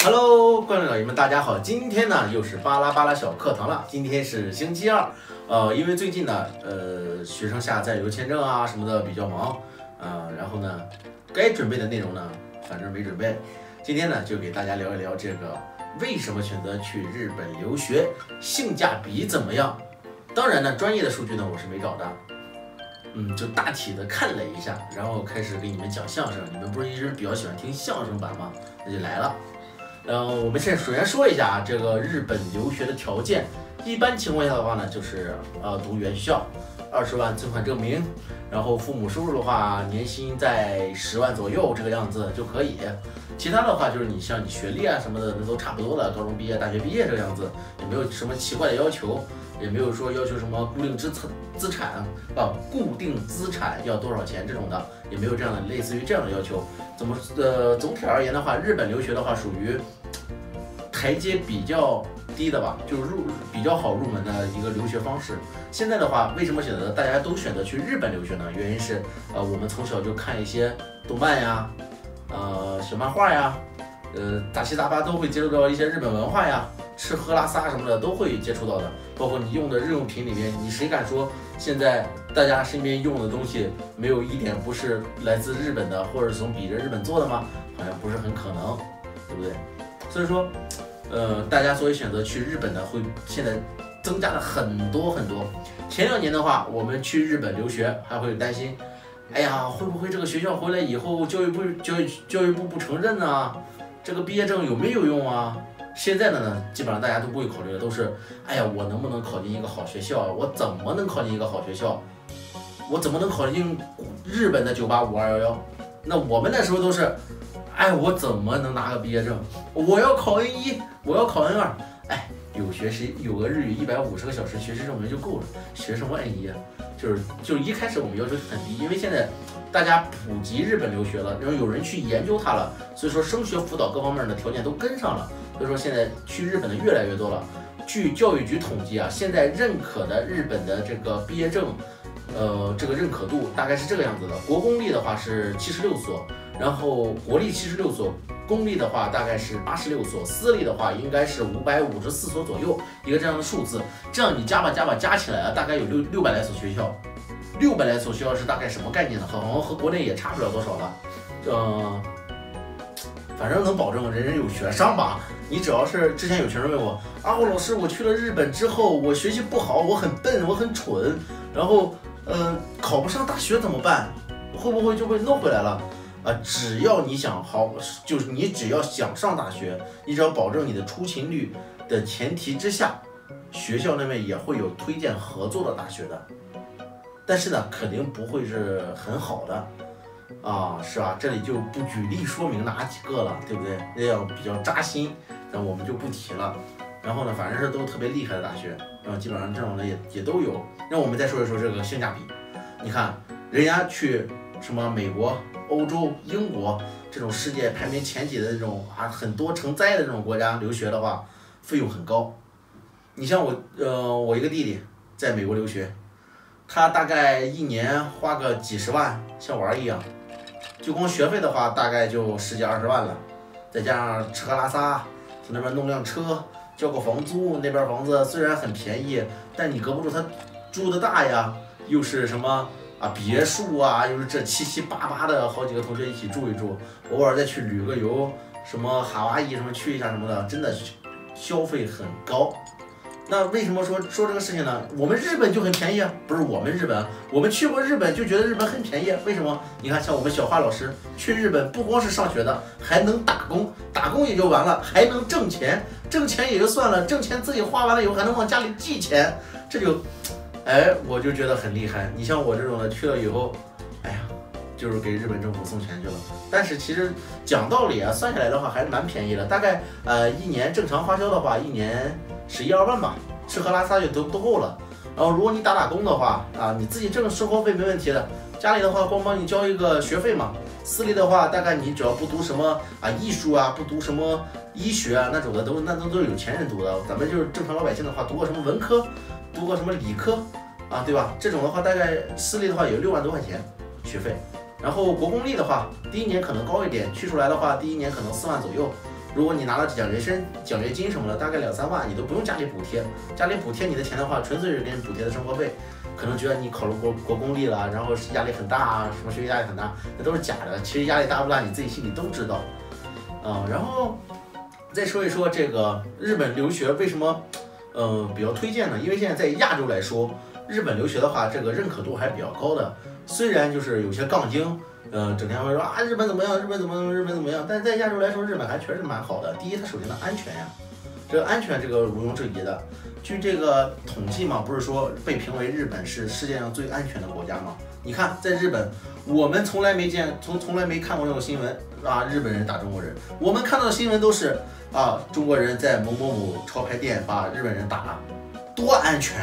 Hello， 观众老爷们，大家好！今天呢又是巴拉巴拉小课堂了。今天是星期二，因为最近呢，学生下在留签证啊什么的比较忙，然后呢，该准备的内容呢，反正没准备。今天呢就给大家聊一聊这个为什么选择去日本留学，性价比怎么样？当然呢，专业的数据呢我是没找的。就大体的看了一下，然后开始给你们讲相声。你们不是一直比较喜欢听相声版吗？那就来了。我们现在首先说一下这个日本留学的条件。一般情况下的话呢，就是读原学校，20万存款证明，然后父母收入的话，年薪在10万左右这个样子就可以。其他的话就是你像你学历啊什么的，那都差不多了，高中毕业、大学毕业这个样子，也没有什么奇怪的要求，也没有说要求什么固定资产要多少钱这种的，也没有这样的类似于这样的要求。总体而言的话，日本留学的话属于台阶比较低的吧，就是比较好入门的一个留学方式。现在的话，为什么大家都选择去日本留学呢？原因是我们从小就看一些动漫呀，小漫画呀，杂七杂八都会接触到一些日本文化呀，吃喝拉撒什么的都会接触到的。包括你用的日用品里面，你谁敢说现在大家身边用的东西没有一点不是来自日本的，或者从比着日本做的吗？好像不是很可能，对不对？所以说，大家所以选择去日本呢，会现在增加了很多。前2年的话，我们去日本留学还会担心，哎呀，会不会这个学校回来以后教育部不承认啊？这个毕业证有没有用啊？现在的呢，基本上大家都不会考虑的，都是，哎呀，我能不能考进一个好学校？我怎么能考进一个好学校？我怎么能考进日本的985、211？那我们那时候都是，哎，我怎么能拿个毕业证？我要考 N1，我要考 N2。哎，有个日语150个小时学习证明就够了，学什么 N1 啊？就是一开始我们要求很低，因为现在大家普及日本留学了，然后有人去研究它了，所以说升学辅导各方面的条件都跟上了，所以说现在去日本的越来越多了。据教育局统计啊，现在认可的日本的这个毕业证，这个认可度大概是这个样子的：国公立的话是76所，然后国立76所，公立的话大概是86所，私立的话应该是554所左右，一个这样的数字。这样你加起来啊，大概有600来所学校。600来所学校是大概什么概念呢？好像和国内也差不了多少了。反正能保证人人有学上吧。你只要是之前有学生问我啊，老师，我去了日本之后，我学习不好，我很笨，我很蠢，然后考不上大学怎么办？会不会就被弄回来了？只要你想好，就是你只要想上大学，你只要保证你的出勤率的前提之下，学校那边也会有推荐合作的大学的。但是呢，肯定不会是很好的是吧？这里就不举例说明哪几个了，对不对？那样比较扎心，那我们就不提了。然后呢，反正是都特别厉害的大学，然后基本上这种的也都有。那我们再说一说这个性价比。你看，人家去什么美国、欧洲、英国这种世界排名前几的这种很多成灾的这种国家留学的话，费用很高。你像我一个弟弟在美国留学。他大概1年花个几十万，像玩一样，就光学费的话，大概就10几20万了，再加上吃喝拉撒，从那边弄辆车，交个房租，那边房子虽然很便宜，但你隔不住他住的大呀，又是什么别墅啊，又是这7七8八的好几个同学一起住一住，偶尔再去旅个游，什么夏威夷什么去一下什么的，真的消费很高。那为什么说这个事情呢？我们日本就很便宜啊，不是我们日本，我们去过日本就觉得日本很便宜。为什么？你看像我们小花老师去日本，不光是上学的，还能打工，打工也就完了，还能挣钱，挣钱也就算了，挣钱自己花完了以后还能往家里寄钱，这就，我就觉得很厉害。你像我这种的去了以后，哎呀，就是给日本政府送钱去了。但是其实讲道理啊，算下来的话还是蛮便宜的，大概1年正常花销的话，1年11、2万吧，吃喝拉撒就都够了。然后如果你打工的话你自己挣生活费没问题的，家里的话光帮你交一个学费嘛。私立的话，大概你只要不读什么艺术不读什么医学那种的，那都是有钱人读的。咱们就是正常老百姓的话，读个什么文科，读个什么理科对吧？这种的话，大概私立的话也有6万多块钱学费。然后国公立的话，第1年可能高一点，去出来的话，第1年可能4万左右。 如果你拿了奖学金什么的，大概2、3万，你都不用家里补贴。家里补贴你的钱的话，纯粹是给你补贴的生活费。可能觉得你考入国公立了，然后压力很大啊，什么学习压力很大，那都是假的。其实压力大不大，你自己心里都知道。然后再说一说这个日本留学为什么比较推荐呢？因为现在在亚洲来说，日本留学的话，这个认可度还比较高的。虽然就是有些杠精，整天会说啊日本怎么样，日本怎么样，但是在亚洲来说，日本还确实蛮好的。第一，它首先的安全呀，这个安全这个毋庸置疑的。据这个统计嘛，不是说被评为日本是世界上最安全的国家吗？你看，在日本，我们从来没看过这种新闻啊，日本人打中国人。我们看到的新闻都是啊，中国人在某某某潮牌店把日本人打了，多安全！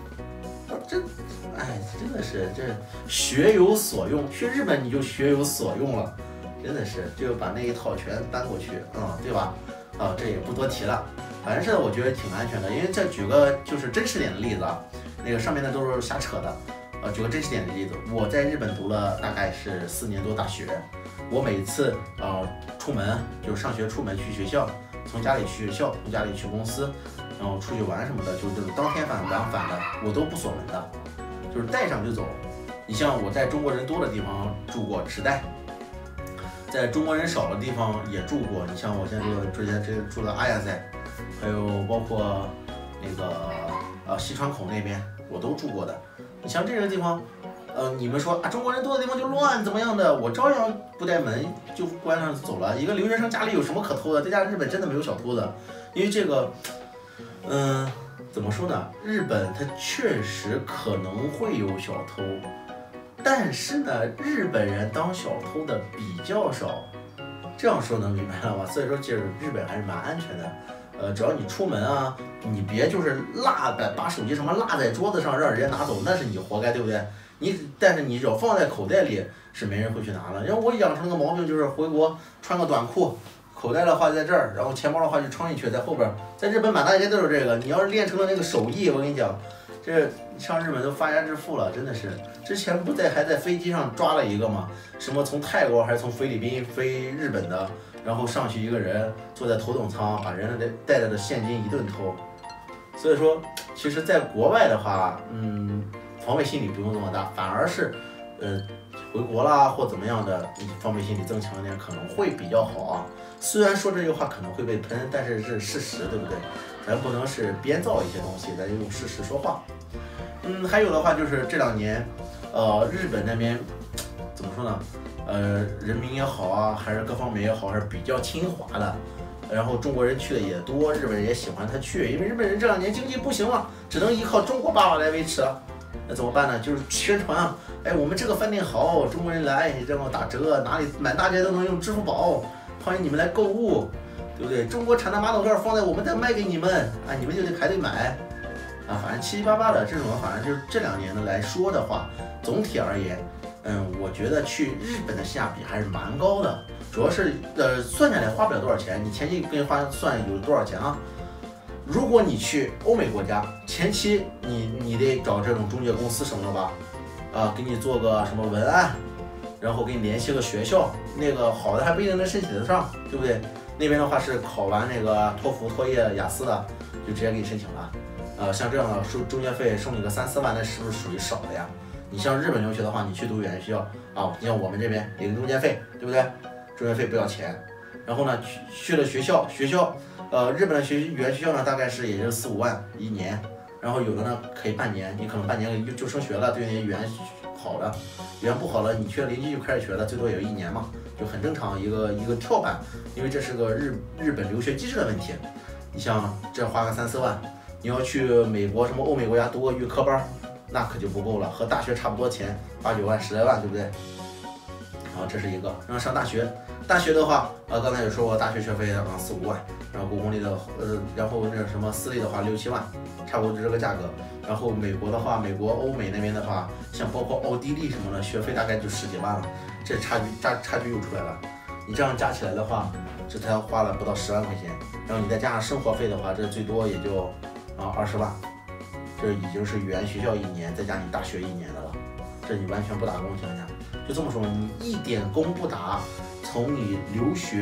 真的是这学有所用，去日本你就学有所用了，真的是就把那一套全搬过去，对吧？这也不多提了。反正是我觉得挺安全的，因为这举个就是真实点的例子啊，那个上面的都是瞎扯的。举个真实点的例子，我在日本读了大概是4年多大学，我每次出门就是上学出门去学校，从家里去学校，从家里去公司，然后出去玩什么的，就是这种当天往返的，我都不锁门的，就是带上就走。你像我在中国人多的地方住过池袋，在中国人少的地方也住过。你像我现在住了阿亚塞。还有包括那个西川口那边我都住过的。你像这个地方，你们说啊中国人多的地方就乱怎么样的，我照样不带门就关上走了。一个留学生家里有什么可偷的？在家日本真的没有小偷的，因为这个，怎么说呢？日本它确实可能会有小偷，但是呢，日本人当小偷的比较少。这样说能明白了吗？所以说，其实日本还是蛮安全的。只要你出门啊，你别就是把手机什么落在桌子上让人家拿走，那是你活该，对不对？但是你只要放在口袋里，是没人会去拿的。因为我养成了个毛病，就是回国穿个短裤，口袋的话在这儿，然后钱包的话就装进去，在后边。在日本满大街都是这个，你要是练成了那个手艺，我跟你讲，这上日本都发家致富了，真的是。之前还在飞机上抓了一个嘛，什么从泰国还是从菲律宾飞日本的。然后上去一个人坐在头等舱，把人带着的现金一顿偷。所以说，其实在国外的话，防备心理不用那么大，反而是，回国啦或怎么样的，你防备心理增强一点可能会比较好啊。虽然说这句话可能会被喷，但是是事实，对不对？咱不能是编造一些东西，咱就用事实说话。还有的话就是这2年，日本那边怎么说呢？人民也好啊，还是各方面也好，还是比较亲华的。然后中国人去的也多，日本人也喜欢他去，因为日本人这2年经济不行了，只能依靠中国爸爸来维持了。那怎么办呢？就是宣传啊，我们这个饭店好，中国人来，然后打折，哪里满大街都能用支付宝，欢迎你们来购物，对不对？中国产的马桶盖放在我们这卖给你们，你们就得排队买。反正七七八八的这种，反正就是这2年的来说的话，总体而言。我觉得去日本的性价比还是蛮高的，主要是算下来花不了多少钱，你前期跟算有多少钱啊？如果你去欧美国家，前期你得找这种中介公司什么的吧，给你做个什么文案，然后给你联系个学校，那个好的还不一定能申请得上，对不对？那边的话是考完那个托福、托业、雅思的，就直接给你申请了。像这样的收中介费收你个3、4万，那是不是属于少的呀？你像日本留学的话，你去读语言学校啊，你像我们这边领中介费，对不对？中介费不要钱。然后呢，去了学校，日本的语言学校呢，大概是也就是4、5万1年。然后有的呢可以半年，你可能半年就升学了，对那些语言好的，语言不好了，你去了邻居就开始学了，最多也就1年嘛，就很正常一个跳板，因为这是个日本留学机制的问题。你像这花个3、4万，你要去美国什么欧美国家读个预科班。那可就不够了，和大学差不多钱，8、9万、10来万，对不对？这是一个。然后上大学的话，刚才有说过，大学学费4、5万，然后公立的，然后那什么私立的话6、7万，差不多就这个价格。然后美国的话，欧美那边的话，像包括奥地利什么的，学费大概就10几万了，这差距又出来了。你这样加起来的话，这才花了不到10万块钱，然后你再加上生活费的话，这最多也就20万。这已经是语言学校1年，再加你大学1年的了。这你完全不打工情况下，就这么说，你一点工不打，从你留学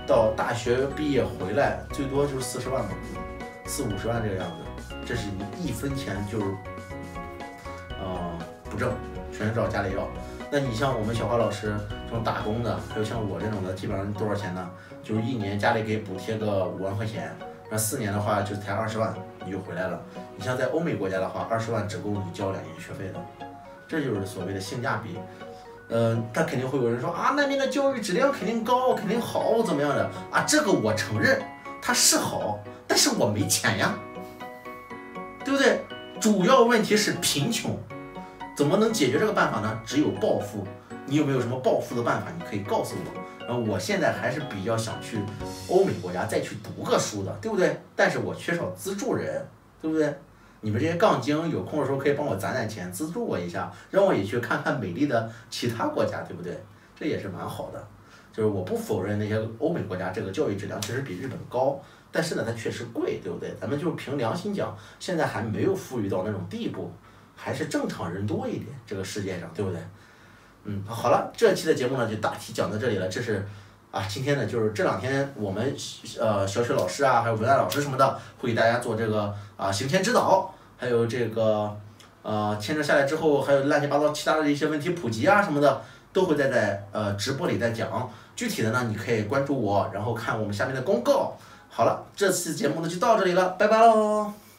到大学毕业回来，最多就是40万吧，40-50万这个样子，这是你1分钱就是不挣，全是找家里要。那你像我们小花老师这种打工的，还有像我这种的，基本上多少钱呢？就是1年家里给补贴个5万块钱，那4年的话就才20万，你就回来了。你像在欧美国家的话，20万只够你交2年学费的，这就是所谓的性价比。他肯定会有人说啊，那边的教育质量肯定高，肯定好，怎么样的啊？这个我承认，它是好，但是我没钱呀，对不对？主要问题是贫穷，怎么能解决这个办法呢？只有暴富。你有没有什么暴富的办法？你可以告诉我。然后我现在还是比较想去欧美国家再去读个书的，对不对？但是我缺少资助人，对不对？你们这些杠精有空的时候可以帮我攒钱，资助我一下，让我也去看看美丽的其他国家，对不对？这也是蛮好的。就是我不否认那些欧美国家这个教育质量确实比日本高，但是呢，它确实贵，对不对？咱们就凭良心讲，现在还没有富裕到那种地步，还是正常人多一点，这个世界上，对不对？好了，这期的节目呢就大体讲到这里了。这是今天呢就是这2天我们小雪老师还有文案老师什么的会给大家做这个行前指导，还有这个签证下来之后还有乱七八糟其他的一些问题普及什么的都会在直播里再讲。具体的呢你可以关注我，然后看我们下面的公告。好了，这次节目呢就到这里了，拜拜喽。